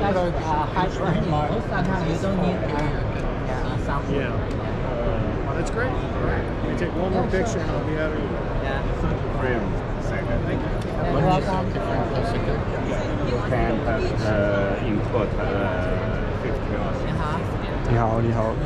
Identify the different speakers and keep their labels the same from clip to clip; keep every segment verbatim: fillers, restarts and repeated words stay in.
Speaker 1: that's uh, high quality. Most of the time you don't need uh, yeah, sample.
Speaker 2: Yeah. Uh, that's great. All right. Let me take one more picture and I'll be out of here.
Speaker 1: Yeah.
Speaker 3: Frame second.
Speaker 2: Thank you.
Speaker 1: You're welcome.
Speaker 3: You can uh, input uh, fifty dollars.
Speaker 1: 你好。
Speaker 4: 你好，你好。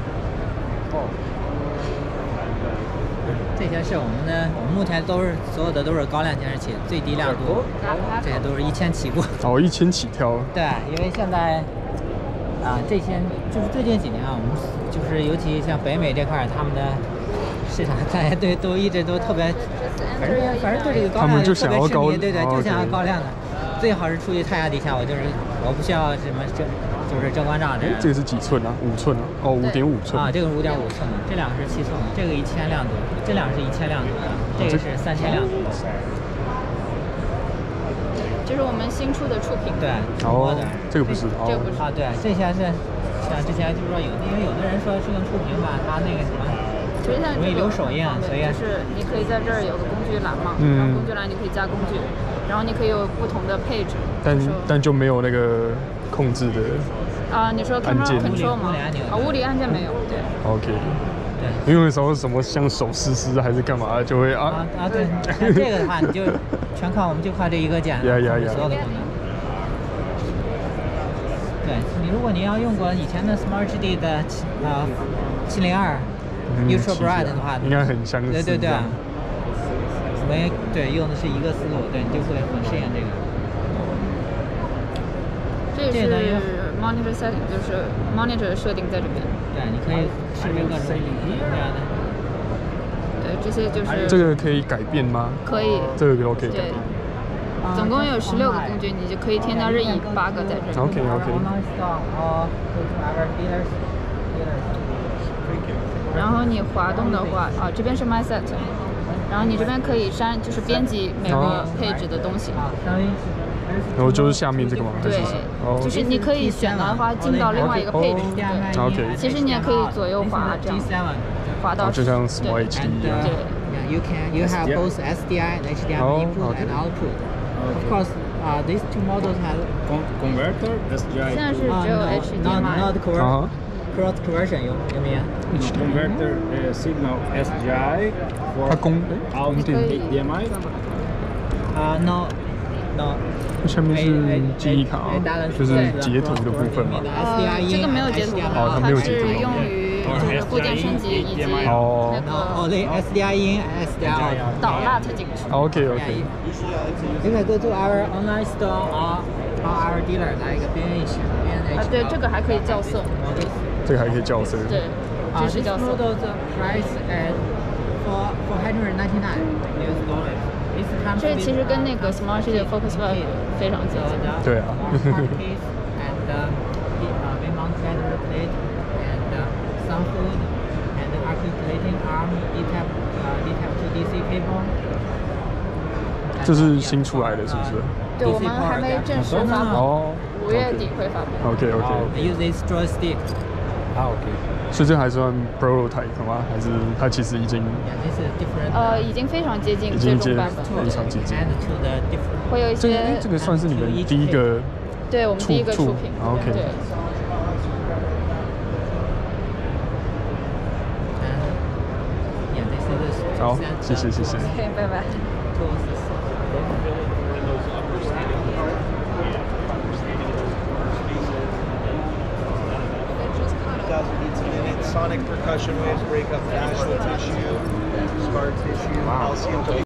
Speaker 1: 这些是我们的，我们目前都是所有的都是高亮监视器，最低亮度，这些都是一千起步。
Speaker 4: 哦，一千起跳。
Speaker 1: 对，因为现在啊，这些就是最近几年啊，我们就是尤其像北美这块，他们的市场大家对都一直都特别，反正反正对这个高亮特别痴迷，对对，就想要高亮的，最好是处于太阳底下，我就是我不需要什么这。就是正光照这样。
Speaker 4: 这个是几寸啊？五寸啊？哦，五点五寸。
Speaker 1: 啊，这个五点五寸的，这两个是七寸的，这个一千亮度，这两个是一千亮度的，这个是三千亮度。
Speaker 5: 这是我们新出的触屏。
Speaker 1: 对。
Speaker 4: 哦，这个不是。
Speaker 5: 这个不是。
Speaker 1: 啊，对，这些是像之前就是说有，因为有的人说是用触屏吧，它那个什么。
Speaker 5: 其实像
Speaker 1: 容易留手印，所以
Speaker 5: 就是你可以在这儿有个工具栏嘛，
Speaker 4: 嗯、
Speaker 5: 然后工具栏你可以加工具，然后你可以有不同的配置，
Speaker 4: 但但就没有那个控制的
Speaker 5: 啊、呃，你说 camera control 吗？啊，物理按键没有，对。
Speaker 4: OK。对。因为有时候什么像手湿湿还是干嘛，就会啊
Speaker 1: 啊啊对，像这个的话你就全靠我们就靠这一个键，
Speaker 4: 呀呀呀，
Speaker 1: 所有的功能。对你，如果你要用过以前的 Smart H D 的呃七零二。Ultra Bright 的话，
Speaker 4: 应该很相似。
Speaker 1: 对对对，我们对用的是一个思路，对你就会很适应这个。
Speaker 5: 这是 monitor setting， 就是 monitor 设定在这边。
Speaker 1: 对，你可以设置各种这样的。
Speaker 5: 对，这些就是。
Speaker 4: 这个可以改变吗？
Speaker 5: 可以。
Speaker 4: 这个都可以改变。
Speaker 5: 总共有十六个工具，你就可以添加任意八个在这里。
Speaker 4: OK OK。
Speaker 5: 然后你滑动的话，啊，这边是 My Set， 然后你这边可以删，就是编辑每个配置的东西。
Speaker 4: 然后就是下面这个吗？
Speaker 5: 对，就是你可以选的话进到另外一个配置。
Speaker 4: 对 OK。
Speaker 5: 其实你也可以左右滑这样，滑到
Speaker 4: 就像 Smart H D 一样。
Speaker 5: 对。
Speaker 1: You can you have both S D I and H D M I input and output. Of course, uh, these two models have
Speaker 3: converter S D I.
Speaker 5: 现在是只有 H D M I。
Speaker 1: Not converter. Cross conversion 有有没有
Speaker 3: ？Converter uh, signal S D I for
Speaker 4: 它供
Speaker 3: out H D M I。
Speaker 1: 啊 ，no no。
Speaker 4: 下面是记忆卡，就是截图的部分嘛。
Speaker 5: 呃，这个没有截图，它是用于就是部件升级以及那个
Speaker 1: 哦，对 S D I in S D I out
Speaker 5: 导 L A T 进去。
Speaker 4: OK OK。
Speaker 1: You can go to our online store or our dealer 来一个 B N H。
Speaker 5: 啊，对，这个还可以校色。
Speaker 4: 这个还可以校色。
Speaker 5: 对，这是校色。
Speaker 1: This model the price at four four hundred ninety nine U S dollars。
Speaker 5: 这其实跟那个 Smart H D Focus Five 非常接近。
Speaker 4: 对啊。这是新出来的，是不是？
Speaker 5: 对，我们还没正式发布。
Speaker 4: 哦。
Speaker 5: 五月底会发布。
Speaker 4: OK OK。
Speaker 1: Use this joystick。
Speaker 4: 啊 OK。所以这还算 prototype 吗？还是它其实已经？
Speaker 5: 呃，已经非常接近最终版本。
Speaker 4: 非常接近。
Speaker 5: 会有一些。
Speaker 4: 这个算是你们第一个。
Speaker 5: 对我们第一个触屏。
Speaker 4: OK。
Speaker 5: 对。
Speaker 4: 好，谢谢谢谢。
Speaker 5: 拜拜。
Speaker 6: Sonic percussion waves break up fascial tissue, scar tissue, calcium.